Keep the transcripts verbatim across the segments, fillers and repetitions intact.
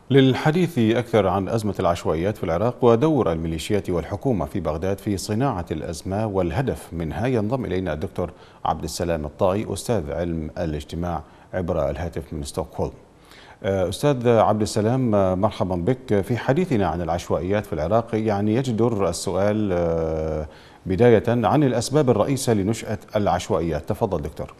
للحديث أكثر عن أزمة العشوائيات في العراق ودور الميليشيات والحكومة في بغداد في صناعة الأزمة والهدف منها، ينضم إلينا الدكتور عبد السلام الطائي أستاذ علم الاجتماع عبر الهاتف من ستوكهولم. أستاذ عبد السلام، مرحبا بك. في حديثنا عن العشوائيات في العراق يعني يجدر السؤال بداية عن الأسباب الرئيسة لنشأة العشوائيات. تفضل دكتور.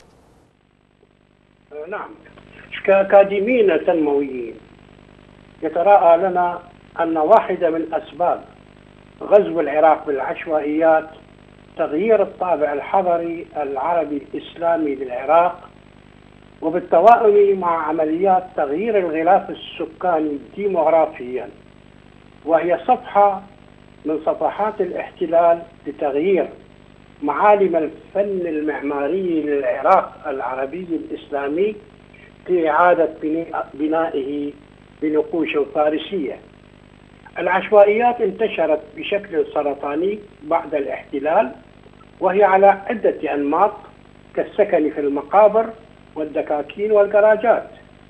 نعم، كأكاديميين تنمويين يتراءى لنا أن واحدة من أسباب غزو العراق بالعشوائيات تغيير الطابع الحضري العربي الإسلامي للعراق، وبالتوائم مع عمليات تغيير الغلاف السكاني ديموغرافيا، وهي صفحة من صفحات الاحتلال لتغيير معالم الفن المعماري للعراق العربي الإسلامي لإعادة بنائه بنقوش فارسية. العشوائيات انتشرت بشكل سرطاني بعد الاحتلال، وهي على عدة أنماط كالسكن في المقابر والدكاكين والجراجات.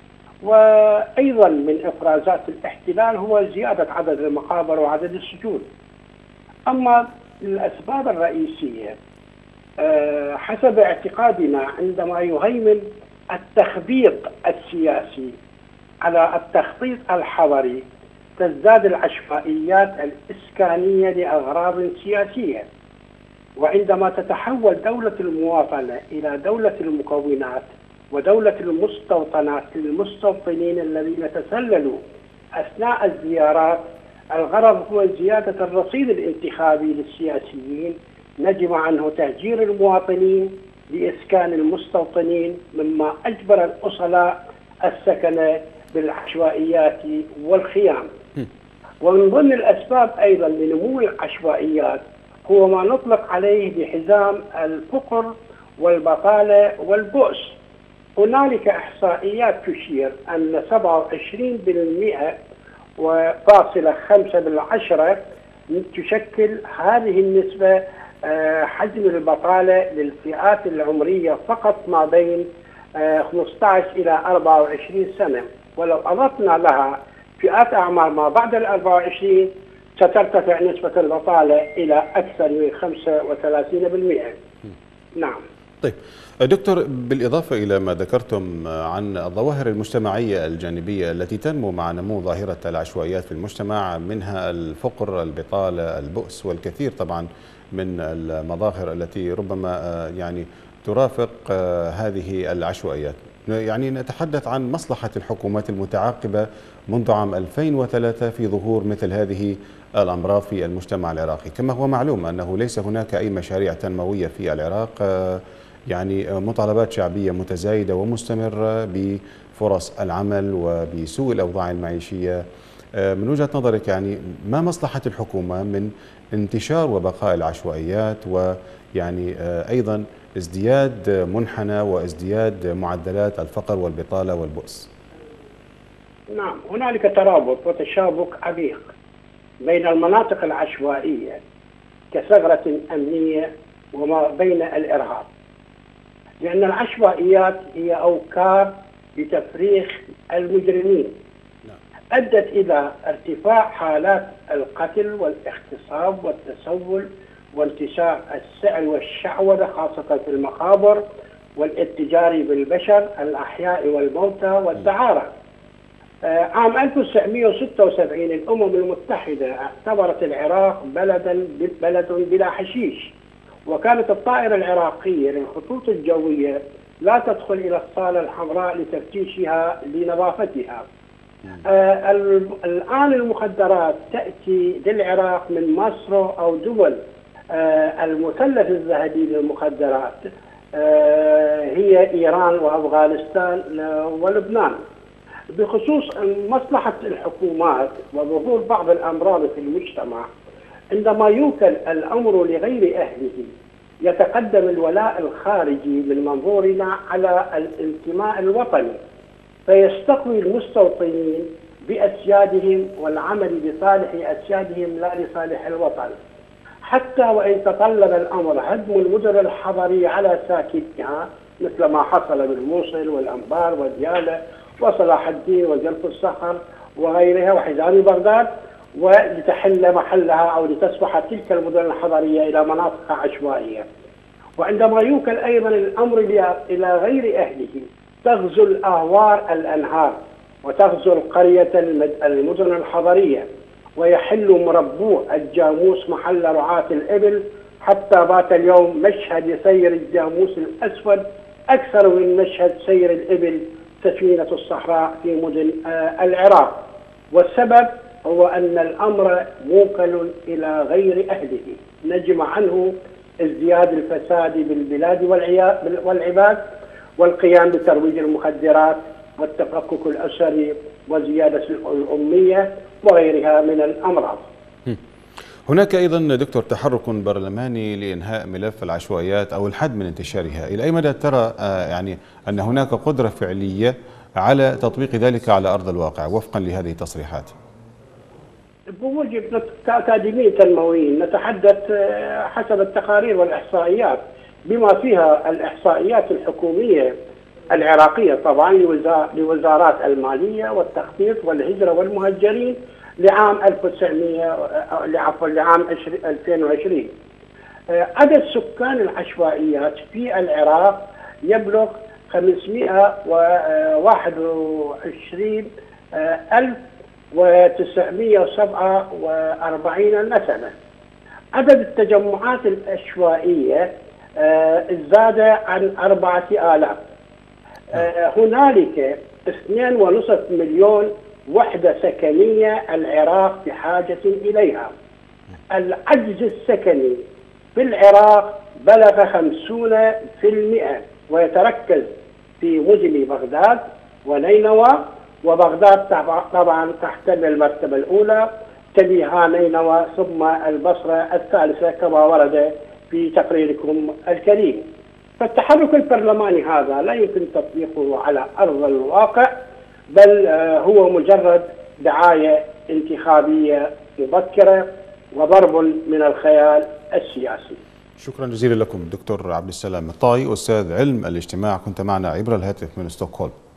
وأيضا من إفرازات الاحتلال هو زيادة عدد المقابر وعدد السجون. أما الأسباب الرئيسية حسب اعتقادنا، عندما يهيمن التخبيط السياسي على التخطيط الحضري تزداد العشوائيات الإسكانية لأغراض سياسية. وعندما تتحول دولة المواطنة إلى دولة المكونات ودولة المستوطنات للمستوطنين الذين تسللوا أثناء الزيارات، الغرض هو زيادة الرصيد الانتخابي للسياسيين، نجم عنه تهجير المواطنين لإسكان المستوطنين، مما أجبر الأصلاء السكن بالعشوائيات والخيام. ومن ضمن الأسباب أيضا لنمو العشوائيات هو ما نطلق عليه بحزام الفقر والبطالة والبؤس. هنالك إحصائيات تشير أن سبعة وعشرين بالمئة وفاصلة خمسة بالعشرة تشكل هذه النسبة حجم البطالة للفئات العمرية فقط ما بين خمسة عشر إلى أربعة وعشرين سنة، ولو أضفنا لها فئات أعمار ما بعد ال أربعة وعشرين سترتفع نسبة البطالة إلى أكثر من خمسة وثلاثين بالمئة. نعم. طيب دكتور، بالإضافة إلى ما ذكرتم عن الظواهر المجتمعية الجانبية التي تنمو مع نمو ظاهرة العشوائيات في المجتمع، منها الفقر، البطالة، البؤس، والكثير طبعا من المظاهر التي ربما يعني ترافق هذه العشوائيات، يعني نتحدث عن مصلحة الحكومات المتعاقبة منذ عام ألفين وثلاثة في ظهور مثل هذه الأمراض في المجتمع العراقي. كما هو معلوم أنه ليس هناك أي مشاريع تنموية في العراق، يعني مطالبات شعبية متزايدة ومستمرة بفرص العمل وبسوء الأوضاع المعيشية. من وجهة نظرك يعني ما مصلحة الحكومة من انتشار وبقاء العشوائيات، ويعني أيضا ازدياد منحنى وازدياد معدلات الفقر والبطالة والبؤس؟ نعم، هنالك ترابط وتشابك عميق بين المناطق العشوائية كثغرة أمنية وما بين الإرهاب، لأن العشوائيات هي أوكار لتفريخ المجرمين أدت إلى ارتفاع حالات القتل والاغتصاب والتسول وانتشار السعي والشعوذة خاصة في المقابر والاتجار بالبشر الأحياء والموتى والدعارة. عام ألف وتسعمئة وستة وسبعين الأمم المتحدة اعتبرت العراق بلدا بلد بلا حشيش، وكانت الطائرة العراقية للخطوط الجوية لا تدخل إلى الصالة الحمراء لتفتيشها لنظافتها. آه الآن المخدرات تأتي للعراق من مصر أو دول آه المثلث الذهبي للمخدرات، آه هي إيران وأفغانستان ولبنان. بخصوص مصلحة الحكومات وظهور بعض الأمراض في المجتمع، عندما يوكل الأمر لغير أهله يتقدم الولاء الخارجي من منظورنا على الانتماء الوطني، فيستقوي المستوطنين بأسيادهم والعمل لصالح أسيادهم لا لصالح الوطن، حتى وإن تطلب الأمر هدم المدن الحضرية على ساكنها مثل ما حصل بالموصل والأنبار وديالى وصلاح الدين وجلف الصخر وغيرها وحزام بغداد، ولتحل محلها أو لتصبح تلك المدن الحضرية إلى مناطق عشوائية. وعندما يوكل أيضا الأمر إلى غير أهله تغزو الآوار الأنهار وتغزو القرية المدن الحضرية، ويحل مربو الجاموس محل رعاة الإبل، حتى بات اليوم مشهد سير الجاموس الأسود أكثر من مشهد سير الإبل سفينة الصحراء في مدن العراق. والسبب هو أن الأمر موكل إلى غير أهله، نجم عنه ازدياد الفساد بالبلاد والعباد، والقيام بترويج المخدرات والتفكك الأسري وزيادة الأمية وغيرها من الأمراض. هناك أيضا دكتور تحرك برلماني لإنهاء ملف العشوائيات أو الحد من انتشارها، إلى أي مدى ترى يعني أن هناك قدرة فعلية على تطبيق ذلك على أرض الواقع وفقا لهذه التصريحات؟ بوجه كأكاديميين تنمويين نتحدث حسب التقارير والإحصائيات، بما فيها الإحصائيات الحكومية العراقية طبعا لوزارات المالية والتخطيط والهجرة والمهجرين لعام ألف وتسعمئة عفوا لعام ألفين وعشرين. عدد سكان العشوائيات في العراق يبلغ خمسمئة وواحد وعشرين ألف وتسعمئة وسبعة وأربعين نسمة. عدد التجمعات العشوائية زاد عن أربعة آلاف. هنالك اثنين ونصف مليون وحدة سكنية العراق بحاجة إليها. العجز السكني في العراق بلغ خمسين بالمئة ويتركز في مدن بغداد ونينوى، وبغداد طبعا تحتل المرتبة الأولى، تليها نينوى ثم البصرة الثالثة كما ورد في تقريركم الكريم. فالتحرك البرلماني هذا لا يمكن تطبيقه على أرض الواقع، بل هو مجرد دعاية انتخابية مبكرة وضرب من الخيال السياسي. شكرا جزيلا لكم دكتور عبد السلام الطائي، أستاذ علم الاجتماع، كنت معنا عبر الهاتف من ستوكهولم.